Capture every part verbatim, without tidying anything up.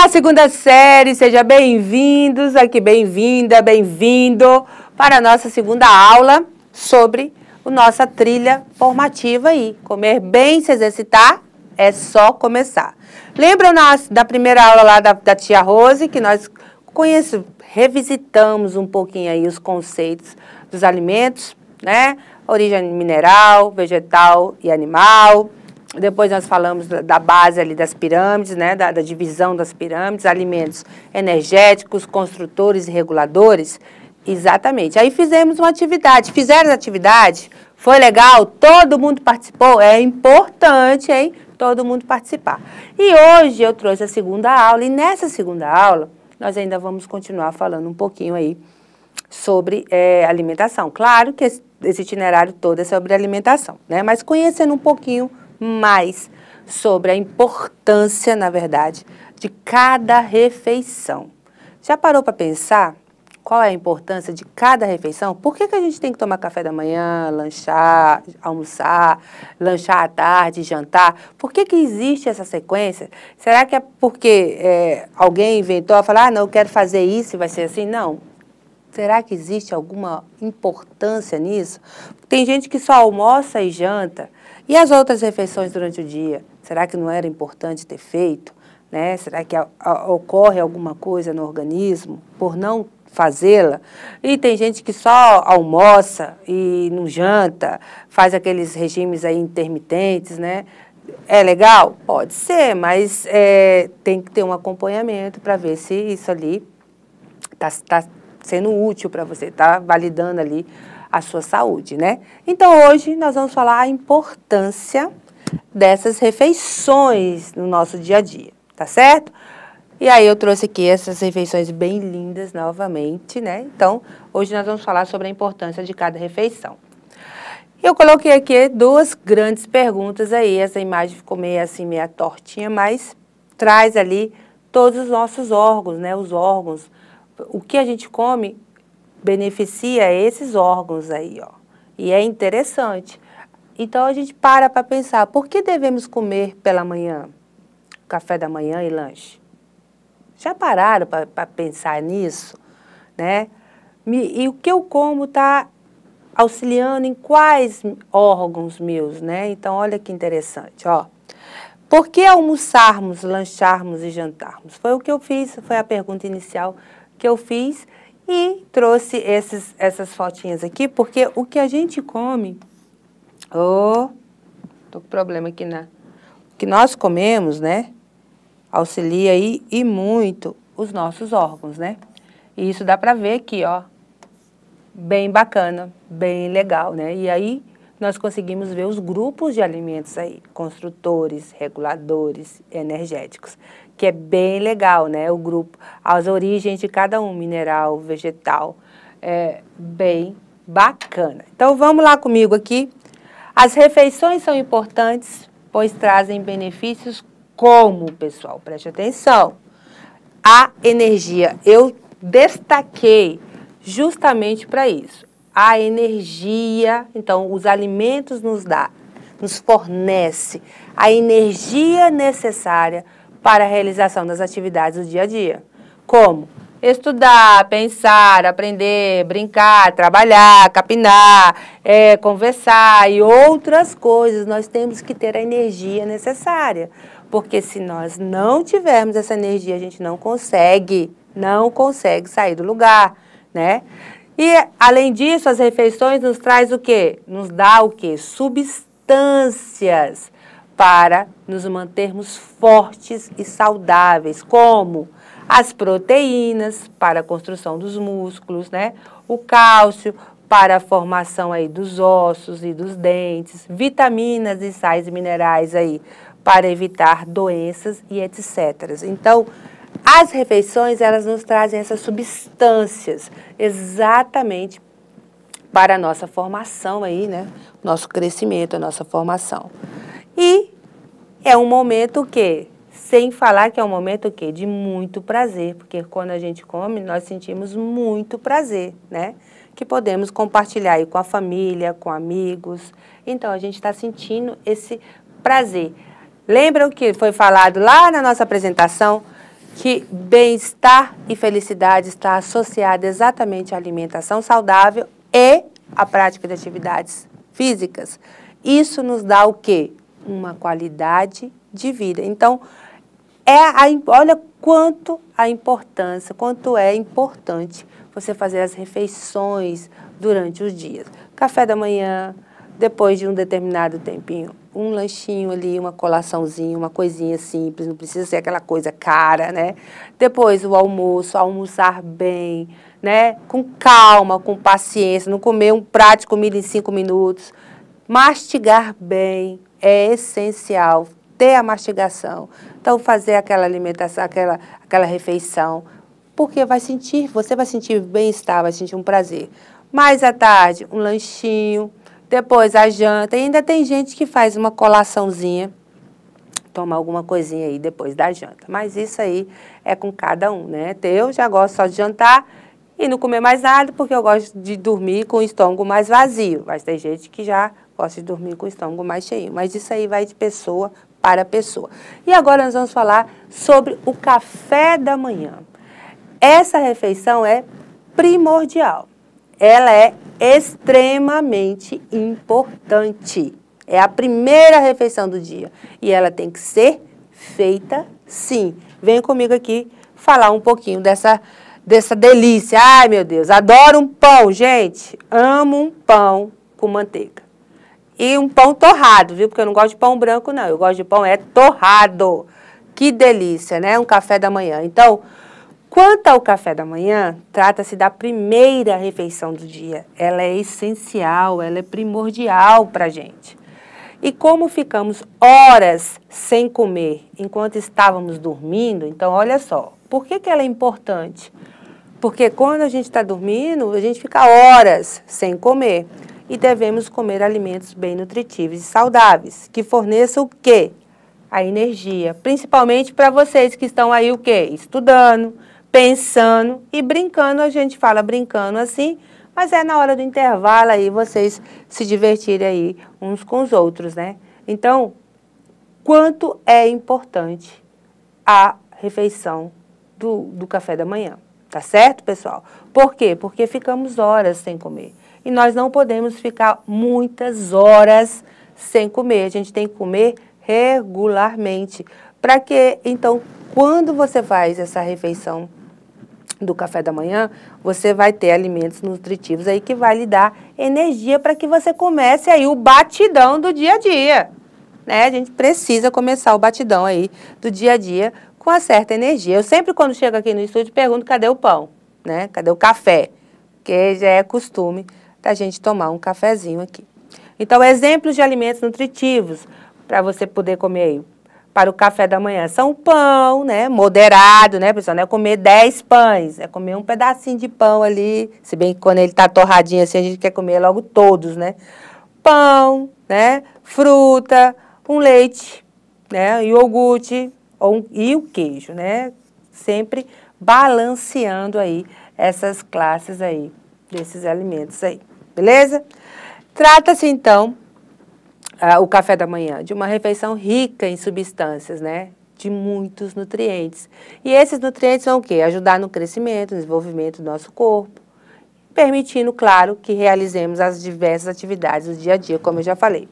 Olá, segunda série, seja bem-vindos aqui, bem-vinda, bem-vindo para a nossa segunda aula sobre a nossa trilha formativa aí. Comer bem, se exercitar, é só começar. Lembram nós da primeira aula lá da, da tia Rose, que nós conhecemos, revisitamos um pouquinho aí os conceitos dos alimentos, né? Origem mineral, vegetal e animal. Depois nós falamos da base ali das pirâmides, né, da, da divisão das pirâmides, alimentos energéticos, construtores e reguladores. Exatamente. Aí fizemos uma atividade. Fizeram a atividade? Foi legal? Todo mundo participou? É importante, hein? Todo mundo participar. E hoje eu trouxe a segunda aula, e nessa segunda aula nós ainda vamos continuar falando um pouquinho aí sobre é, alimentação. Claro que esse, esse itinerário todo é sobre alimentação, né? Mas conhecendo um pouquinho mais sobre a importância, na verdade, de cada refeição. Já parou para pensar qual é a importância de cada refeição? Por que que a gente tem que tomar café da manhã, lanchar, almoçar, lanchar à tarde, jantar? Por que que existe essa sequência? Será que é porque é, alguém inventou, falar, ah, não, eu quero fazer isso e vai ser assim? Não. Será que existe alguma importância nisso? Tem gente que só almoça e janta. E as outras refeições durante o dia? Será que não era importante ter feito? Né? Será que a, a, ocorre alguma coisa no organismo por não fazê-la? E tem gente que só almoça e não janta, faz aqueles regimes aí intermitentes, né? É legal? Pode ser, mas é, tem que ter um acompanhamento para ver se isso ali está tá sendo útil para você, está validando ali a sua saúde, né? Então, hoje nós vamos falar a importância dessas refeições no nosso dia a dia, tá certo? E aí eu trouxe aqui essas refeições bem lindas novamente, né? Então, hoje nós vamos falar sobre a importância de cada refeição. Eu coloquei aqui duas grandes perguntas aí, essa imagem ficou meio assim, meio tortinha, mas traz ali todos os nossos órgãos, né? Os órgãos, o que a gente come beneficia esses órgãos aí, ó. E é interessante. Então, a gente para para pensar, por que devemos comer pela manhã? Café da manhã e lanche. Já pararam para pensar nisso? Né? E, e o que eu como está auxiliando em quais órgãos meus, né? Então, olha que interessante, ó. Por que almoçarmos, lancharmos e jantarmos? Foi o que eu fiz, foi a pergunta inicial que eu fiz. E trouxe esses, essas fotinhas aqui, porque o que a gente come... Oh, tô com problema aqui na... O que nós comemos, né? Auxilia aí e muito os nossos órgãos, né? E isso dá para ver aqui, ó. Bem bacana, bem legal, né? E aí nós conseguimos ver os grupos de alimentos aí. Construtores, reguladores, energéticos. Que é bem legal, né? O grupo, as origens de cada um, mineral, vegetal, é bem bacana. Então, vamos lá comigo aqui. As refeições são importantes, pois trazem benefícios como, pessoal, preste atenção, a energia. Eu destaquei justamente para isso. A energia, então, os alimentos nos dá, nos fornece a energia necessária para a realização das atividades do dia a dia. Como? Estudar, pensar, aprender, brincar, trabalhar, capinar, é, conversar e outras coisas. Nós temos que ter a energia necessária, porque se nós não tivermos essa energia, a gente não consegue, não consegue sair do lugar, né? E, além disso, as refeições nos traz o quê? Nos dá o quê? Substâncias para nos mantermos fortes e saudáveis, como as proteínas para a construção dos músculos, né? O cálcio para a formação aí dos ossos e dos dentes, vitaminas e sais minerais aí para evitar doenças e etcétera. Então, as refeições, elas nos trazem essas substâncias exatamente para a nossa formação aí, né? Nosso crescimento, a nossa formação. E é um momento que, sem falar que é um momento que de muito prazer, porque quando a gente come, nós sentimos muito prazer, né? Que podemos compartilhar aí com a família, com amigos. Então, a gente está sentindo esse prazer. Lembram que foi falado lá na nossa apresentação que bem-estar e felicidade está associada exatamente à alimentação saudável e à prática de atividades físicas. Isso nos dá o quê? Uma qualidade de vida. Então, é a, olha quanto a importância, quanto é importante você fazer as refeições durante os dias. Café da manhã, depois de um determinado tempinho, um lanchinho ali, uma colaçãozinha, uma coisinha simples, não precisa ser aquela coisa cara, né? Depois o almoço, almoçar bem, né? Com calma, com paciência, não comer um prato de comida em cinco minutos. Mastigar bem é essencial, ter a mastigação. Então, fazer aquela alimentação, aquela, aquela refeição, porque vai sentir, você vai sentir bem-estar, vai sentir um prazer. Mais à tarde, um lanchinho, depois a janta. E ainda tem gente que faz uma colaçãozinha, toma alguma coisinha aí depois da janta. Mas isso aí é com cada um, né? Eu já gosto só de jantar e não comer mais nada, porque eu gosto de dormir com o estômago mais vazio. Mas tem gente que já gosta de dormir com o estômago mais cheio. Mas isso aí vai de pessoa para pessoa. E agora nós vamos falar sobre o café da manhã. Essa refeição é primordial. Ela é extremamente importante. É a primeira refeição do dia. E ela tem que ser feita sim. Vem comigo aqui falar um pouquinho dessa, dessa delícia. Ai, meu Deus, adoro um pão, gente. Amo um pão com manteiga. E um pão torrado, viu? Porque eu não gosto de pão branco, não. Eu gosto de pão é torrado. Que delícia, né? Um café da manhã. Então, quanto ao café da manhã, trata-se da primeira refeição do dia. Ela é essencial, ela é primordial para a gente. E como ficamos horas sem comer enquanto estávamos dormindo, então olha só, por que que ela é importante? Porque quando a gente está dormindo, a gente fica horas sem comer. E devemos comer alimentos bem nutritivos e saudáveis, que forneçam o quê? A energia. Principalmente para vocês que estão aí o quê? Estudando, pensando e brincando. A gente fala brincando assim, mas é na hora do intervalo aí vocês se divertirem aí uns com os outros, né? Então, quanto é importante a refeição do, do café da manhã, tá certo, pessoal? Por quê? Porque ficamos horas sem comer. E nós não podemos ficar muitas horas sem comer. A gente tem que comer regularmente. Para que, então, quando você faz essa refeição do café da manhã, você vai ter alimentos nutritivos aí que vai lhe dar energia para que você comece aí o batidão do dia a dia. Né? A gente precisa começar o batidão aí do dia a dia com uma certa energia. Eu sempre, quando chego aqui no estúdio, pergunto cadê o pão, né? Cadê o café? Porque já é costume da gente tomar um cafezinho aqui. Então, exemplos de alimentos nutritivos para você poder comer aí para o café da manhã são o pão, né, moderado, né, pessoal, não é comer dez pães, é comer um pedacinho de pão ali, se bem que quando ele está torradinho assim, a gente quer comer logo todos, né, pão, né, fruta, um leite, né, iogurte ou um, e o queijo, né, sempre balanceando aí essas classes aí, desses alimentos aí. Beleza? Trata-se, então, uh, o café da manhã de uma refeição rica em substâncias, né? De muitos nutrientes. E esses nutrientes vão o quê? Ajudar no crescimento, no desenvolvimento do nosso corpo, permitindo, claro, que realizemos as diversas atividades do dia a dia, como eu já falei.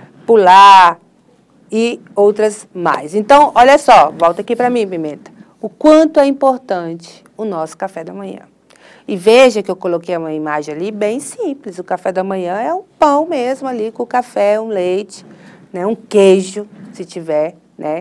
Pular e outras mais. Então, olha só, volta aqui para mim, Pimenta. O quanto é importante o nosso café da manhã. E veja que eu coloquei uma imagem ali bem simples. O café da manhã é um pão mesmo ali, com café, um leite, né, um queijo, se tiver, né?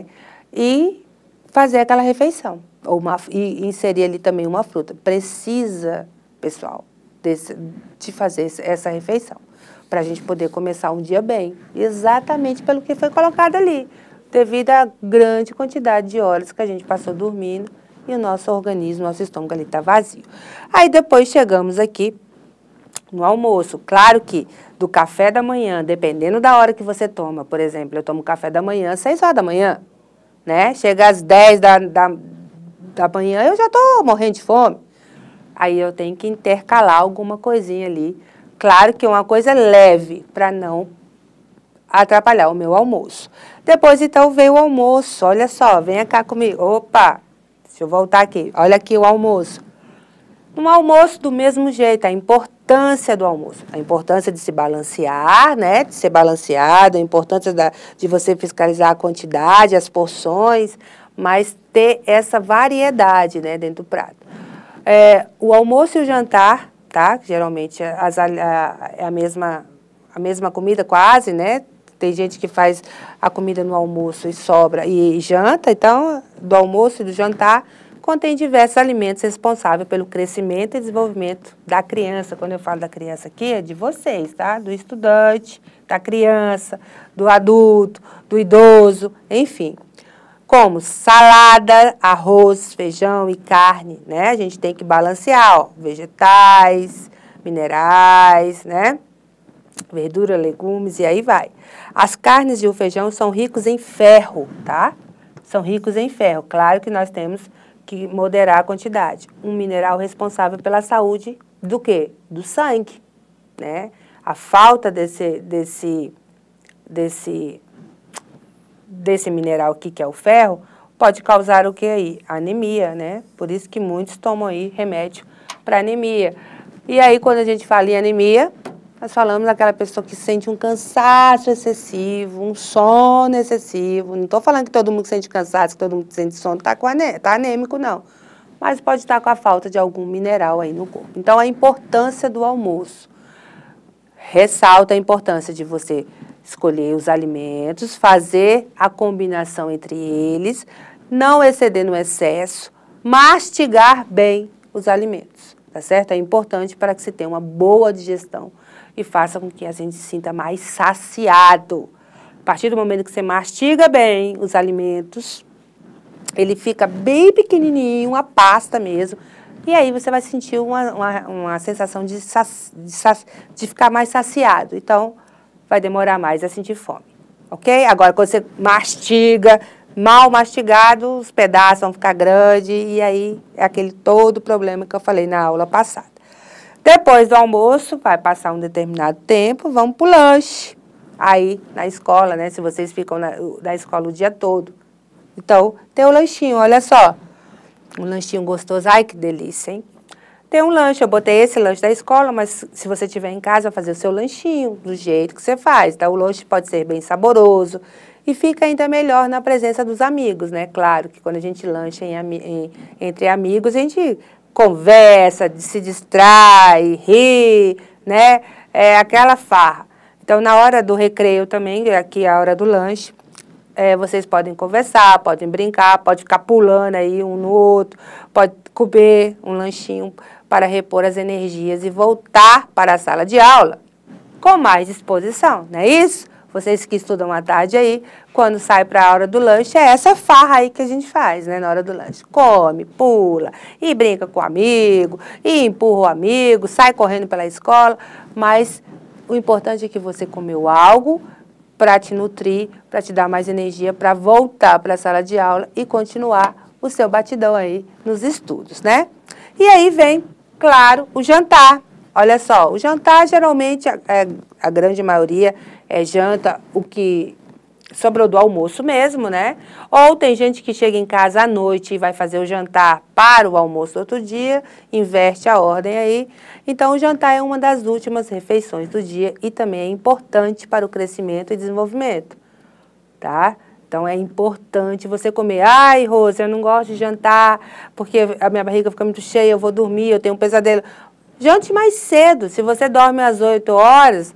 E fazer aquela refeição. Ou uma, e inserir ali também uma fruta. Precisa, pessoal, desse, de fazer essa refeição. Para a gente poder começar um dia bem. Exatamente pelo que foi colocado ali. Devido à grande quantidade de horas que a gente passou dormindo. E o nosso organismo, nosso estômago ali está vazio. Aí depois chegamos aqui no almoço. Claro que do café da manhã, dependendo da hora que você toma, por exemplo, eu tomo café da manhã às seis horas da manhã, né? Chega às dez da, da, da manhã, eu já estou morrendo de fome. Aí eu tenho que intercalar alguma coisinha ali. Claro que uma coisa leve, para não atrapalhar o meu almoço. Depois, então, veio o almoço. Olha só, venha cá comigo. Opa! Deixa eu voltar aqui. Olha aqui o almoço. No almoço, do mesmo jeito, a importância do almoço. A importância de se balancear, né? De ser balanceado, a importância da, de você fiscalizar a quantidade, as porções, mas ter essa variedade, né, dentro do prato. É, o almoço e o jantar, tá? Geralmente as, a, é a mesma, a mesma comida quase, né? Tem gente que faz a comida no almoço e sobra e, e janta, então, do almoço e do jantar, contém diversos alimentos responsáveis pelo crescimento e desenvolvimento da criança. Quando eu falo da criança aqui, é de vocês, tá? Do estudante, da criança, do adulto, do idoso, enfim. Como salada, arroz, feijão e carne, né? A gente tem que balancear, ó, vegetais, minerais, né? Verdura, legumes e aí vai. As carnes e o feijão são ricos em ferro, tá? São ricos em ferro. Claro que nós temos que moderar a quantidade. Um mineral responsável pela saúde do quê? Do sangue, né? A falta desse, desse, desse, desse mineral aqui, que é o ferro, pode causar o que aí? Anemia, né? Por isso que muitos tomam aí remédio para anemia. E aí, quando a gente fala em anemia, nós falamos daquela pessoa que sente um cansaço excessivo, um sono excessivo. Não estou falando que todo mundo que sente cansaço, que todo mundo que sente sono está tá anêmico, não. Mas pode estar com a falta de algum mineral aí no corpo. Então, a importância do almoço. Ressalta a importância de você escolher os alimentos, fazer a combinação entre eles, não exceder no excesso, mastigar bem os alimentos, tá certo? É importante para que você tenha uma boa digestão e faça com que a gente se sinta mais saciado. A partir do momento que você mastiga bem os alimentos, ele fica bem pequenininho, uma pasta mesmo, e aí você vai sentir uma, uma, uma sensação de, saci, de, saci, de ficar mais saciado. Então, vai demorar mais a sentir fome, ok? Agora, quando você mastiga, mal mastigado, os pedaços vão ficar grandes, e aí é aquele todo problema que eu falei na aula passada. Depois do almoço, vai passar um determinado tempo, vamos para o lanche. Aí, na escola, né? Se vocês ficam na, na escola o dia todo. Então, tem o lanchinho, olha só. Um lanchinho gostoso. Ai, que delícia, hein? Tem um lanche, eu botei esse lanche da escola, mas se você estiver em casa, vai fazer o seu lanchinho, do jeito que você faz. Então, o lanche pode ser bem saboroso e fica ainda melhor na presença dos amigos, né? Claro que quando a gente lancha em, em, entre amigos, a gente conversa, se distrai, ri, né? É aquela farra. Então, na hora do recreio também, aqui é a hora do lanche, é, vocês podem conversar, podem brincar, pode ficar pulando aí um no outro, pode comer um lanchinho para repor as energias e voltar para a sala de aula com mais disposição, não é isso? Vocês que estudam à tarde aí, quando sai para a hora do lanche, é essa farra aí que a gente faz, né, na hora do lanche. Come, pula, e brinca com o amigo, e empurra o amigo, sai correndo pela escola, mas o importante é que você comeu algo para te nutrir, para te dar mais energia, para voltar para a sala de aula e continuar o seu batidão aí nos estudos, né? E aí vem, claro, o jantar. Olha só, o jantar geralmente, é, a grande maioria é janta o que sobrou do almoço mesmo, né? Ou tem gente que chega em casa à noite e vai fazer o jantar para o almoço do outro dia, inverte a ordem aí. Então, o jantar é uma das últimas refeições do dia e também é importante para o crescimento e desenvolvimento, tá? Então, é importante você comer. Ai, Rose, eu não gosto de jantar porque a minha barriga fica muito cheia, eu vou dormir, eu tenho um pesadelo. Jante mais cedo. Se você dorme às oito horas,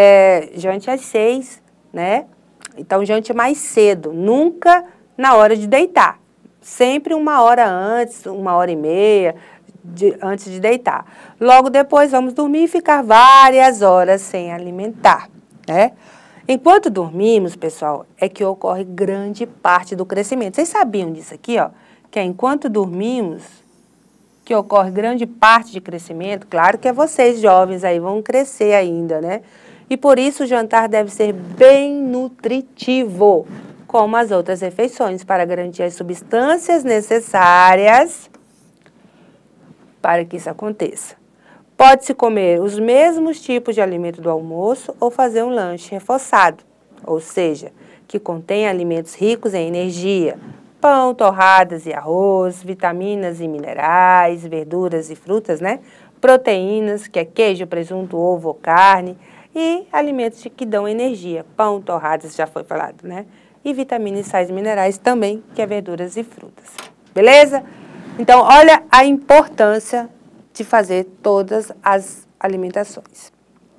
é, jante às seis, né? Então, jante mais cedo. Nunca na hora de deitar. Sempre uma hora antes, uma hora e meia de, antes de deitar. Logo depois, vamos dormir e ficar várias horas sem alimentar, né? Enquanto dormimos, pessoal, é que ocorre grande parte do crescimento. Vocês sabiam disso aqui, ó? Que é enquanto dormimos que ocorre grande parte de crescimento. Claro que é vocês, jovens, aí vão crescer ainda, né? E por isso o jantar deve ser bem nutritivo, como as outras refeições, para garantir as substâncias necessárias para que isso aconteça. Pode-se comer os mesmos tipos de alimento do almoço ou fazer um lanche reforçado, ou seja, que contém alimentos ricos em energia, pão, torradas e arroz, vitaminas e minerais, verduras e frutas, né? Proteínas, que é queijo, presunto, ovo ou carne, e alimentos que dão energia, pão, torradas, já foi falado, né? E vitaminas, sais minerais também, que é verduras e frutas. Beleza? Então, olha a importância de fazer todas as alimentações,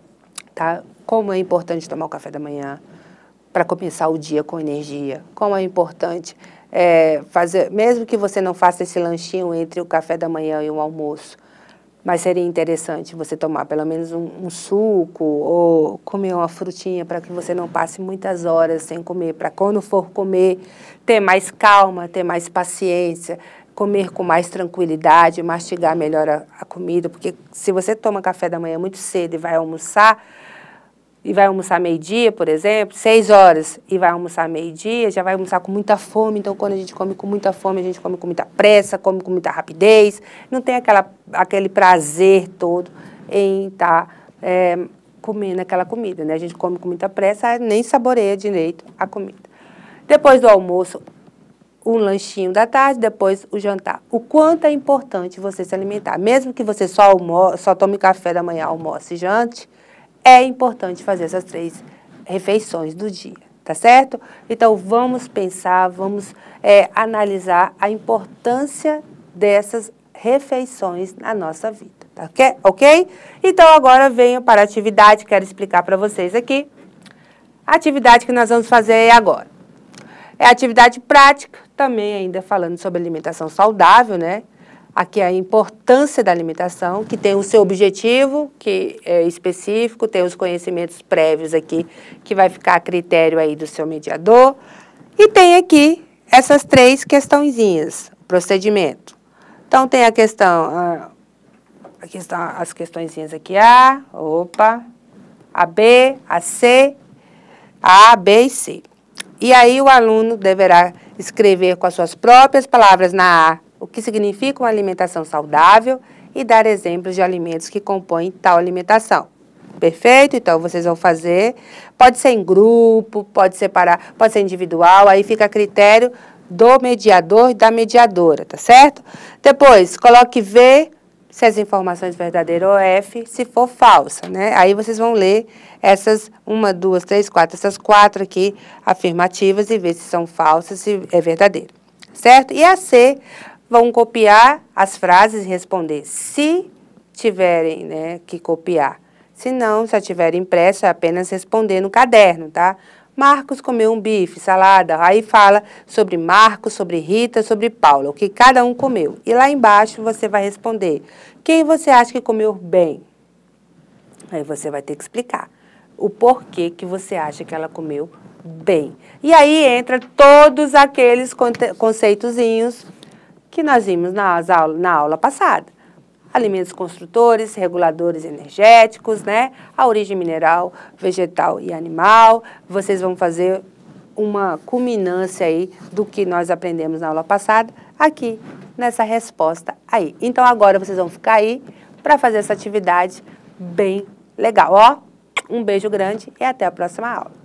tá? Como é importante tomar o café da manhã para começar o dia com energia, como é importante é, fazer, mesmo que você não faça esse lanchinho entre o café da manhã e o almoço, mas seria interessante você tomar pelo menos um, um suco ou comer uma frutinha para que você não passe muitas horas sem comer, para quando for comer, ter mais calma, ter mais paciência, comer com mais tranquilidade, mastigar melhor a, a comida, porque se você toma café da manhã muito cedo e vai almoçar, e vai almoçar meio-dia, por exemplo, seis horas, e vai almoçar meio-dia, já vai almoçar com muita fome, então quando a gente come com muita fome, a gente come com muita pressa, come com muita rapidez, não tem aquela, aquele prazer todo em estar tá, é, comendo aquela comida, né? A gente come com muita pressa, nem saboreia direito a comida. Depois do almoço, um lanchinho da tarde, depois o jantar. O quanto é importante você se alimentar, mesmo que você só, almo só tome café da manhã, almoce e jante, é importante fazer essas três refeições do dia, tá certo? Então, vamos pensar, vamos é, analisar a importância dessas refeições na nossa vida, tá ok? Então, agora venho para a atividade, quero explicar para vocês aqui. A atividade que nós vamos fazer agora. É atividade prática, também ainda falando sobre alimentação saudável, né? Aqui a importância da alimentação, que tem o seu objetivo, que é específico, tem os conhecimentos prévios aqui, que vai ficar a critério aí do seu mediador. E tem aqui essas três questõezinhas, procedimento. Então, tem a questão, a, a questão as questõezinhas aqui, A, opa, a B, a C, a A, B e C. E aí o aluno deverá escrever com as suas próprias palavras na A, o que significa uma alimentação saudável e dar exemplos de alimentos que compõem tal alimentação. Perfeito? Então, vocês vão fazer, pode ser em grupo, pode separar, pode ser individual, aí fica a critério do mediador e da mediadora, tá certo? Depois, coloque V, se as informações verdadeiras ou F, se for falsa, né? Aí vocês vão ler essas, uma, duas, três, quatro, essas quatro aqui, afirmativas, e ver se são falsas, se é verdadeiro, certo? E a C, vão copiar as frases e responder, se tiverem, né, que copiar. Se não, se tiver impresso, é apenas responder no caderno, tá? Marcos comeu um bife, salada, aí fala sobre Marcos, sobre Rita, sobre Paula, o que cada um comeu. E lá embaixo você vai responder, quem você acha que comeu bem? Aí você vai ter que explicar o porquê que você acha que ela comeu bem. E aí entra todos aqueles conceitozinhos que nós vimos nas aula, na aula passada. Alimentos construtores, reguladores energéticos, né? A origem mineral, vegetal e animal. Vocês vão fazer uma culminância aí do que nós aprendemos na aula passada, aqui nessa resposta aí. Então, agora vocês vão ficar aí para fazer essa atividade bem legal, ó. Um beijo grande e até a próxima aula.